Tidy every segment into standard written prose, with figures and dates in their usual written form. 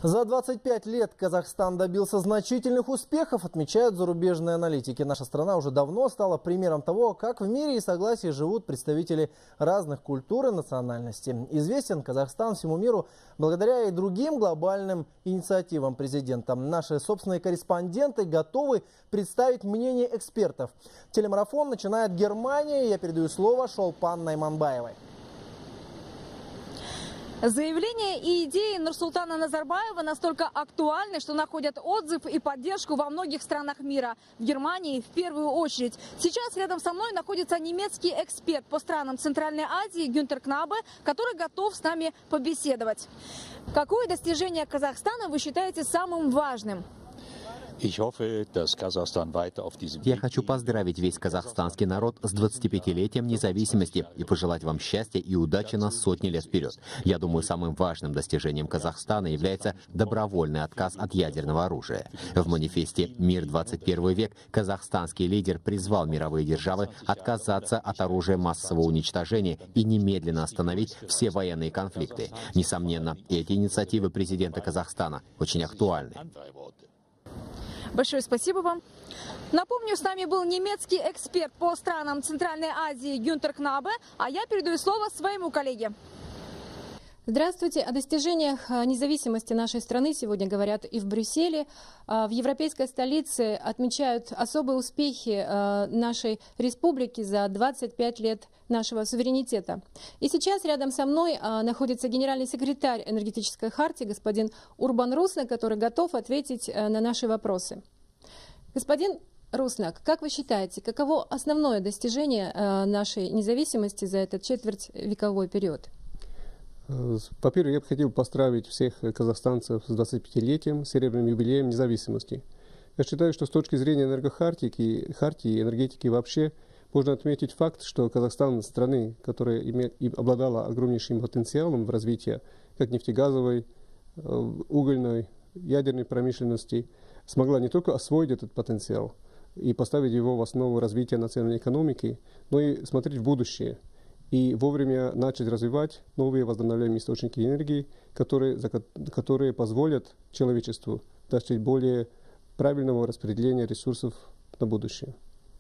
За 25 лет Казахстан добился значительных успехов, отмечают зарубежные аналитики. Наша страна уже давно стала примером того, как в мире и согласии живут представители разных культур и национальностей. Известен Казахстан всему миру благодаря и другим глобальным инициативам президента. Наши собственные корреспонденты готовы представить мнение экспертов. Телемарафон начинает Германия. Я передаю слово Шолпан Найманбаевой. Заявления и идеи Нурсултана Назарбаева настолько актуальны, что находят отзыв и поддержку во многих странах мира. В Германии в первую очередь. Сейчас рядом со мной находится немецкий эксперт по странам Центральной Азии Гюнтер Кнабе, который готов с нами побеседовать. Какое достижение Казахстана вы считаете самым важным? Я хочу поздравить весь казахстанский народ с 25-летием независимости и пожелать вам счастья и удачи на сотни лет вперед. Я думаю, самым важным достижением Казахстана является добровольный отказ от ядерного оружия. В манифесте «Мир 21 век» казахстанский лидер призвал мировые державы отказаться от оружия массового уничтожения и немедленно остановить все военные конфликты. Несомненно, эти инициативы президента Казахстана очень актуальны. Большое спасибо вам. Напомню, с нами был немецкий эксперт по странам Центральной Азии Гюнтер Кнабе, а я передаю слово своему коллеге. Здравствуйте. О достижениях независимости нашей страны сегодня говорят и в Брюсселе. В европейской столице отмечают особые успехи нашей республики за 25 лет нашего суверенитета. И сейчас рядом со мной находится генеральный секретарь энергетической хартии господин Урбан Руснак, который готов ответить на наши вопросы. Господин Руснак, как вы считаете, каково основное достижение нашей независимости за этот четвертьвековой период? Во-первых, я бы хотел поздравить всех казахстанцев с 25-летием, серебряным юбилеем независимости. Я считаю, что с точки зрения хартии и энергетики вообще, можно отметить факт, что Казахстан, страны, которая обладала огромнейшим потенциалом в развитии как нефтегазовой, угольной, ядерной промышленности, смогла не только освоить этот потенциал и поставить его в основу развития национальной экономики, но и смотреть в будущее. И вовремя начать развивать новые возобновляемые источники энергии, которые позволят человечеству достичь более правильного распределения ресурсов на будущее.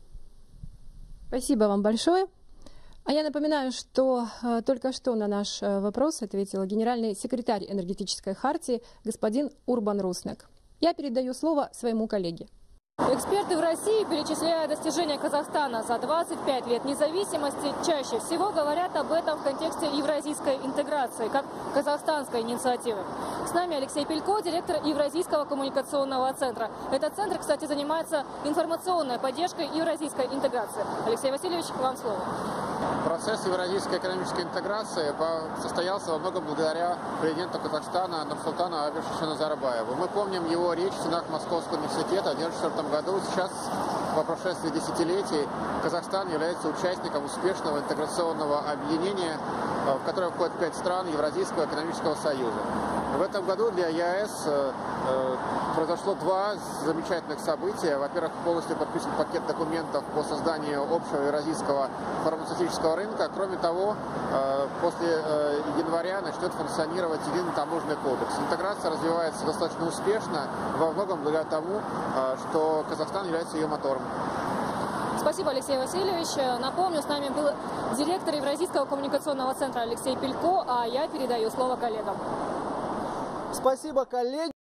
Спасибо вам большое. А я напоминаю, что только что на наш вопрос ответил генеральный секретарь энергетической хартии господин Урбан Руснак. Я передаю слово своему коллеге. Эксперты в России, перечисляя достижения Казахстана за 25 лет независимости, чаще всего говорят об этом в контексте евразийской интеграции, как казахстанской инициативы. С нами Алексей Пелько, директор Евразийского коммуникационного центра. Этот центр, кстати, занимается информационной поддержкой евразийской интеграции. Алексей Васильевич, вам слово. Процесс евразийской экономической интеграции состоялся во многом благодаря президенту Казахстана Нурсултану Абишевичу Назарбаеву. Мы помним его речь в стенах Московского университета в 1994 году. Сейчас, по прошествии десятилетий, Казахстан является участником успешного интеграционного объединения, в которое входят 5 стран Евразийского экономического союза. В этом году для ЕАЭС произошло 2 замечательных события. Во-первых, полностью подписан пакет документов по созданию общего евразийского фармацевтического рынка. Кроме того, после января начнет функционировать единый таможенный кодекс. Интеграция развивается достаточно успешно, во многом благодаря тому, что Казахстан является ее мотором. Спасибо, Алексей Васильевич. Напомню, с нами был директор Евразийского коммуникационного центра Алексей Пелько, а я передаю слово коллегам. Спасибо, коллеги.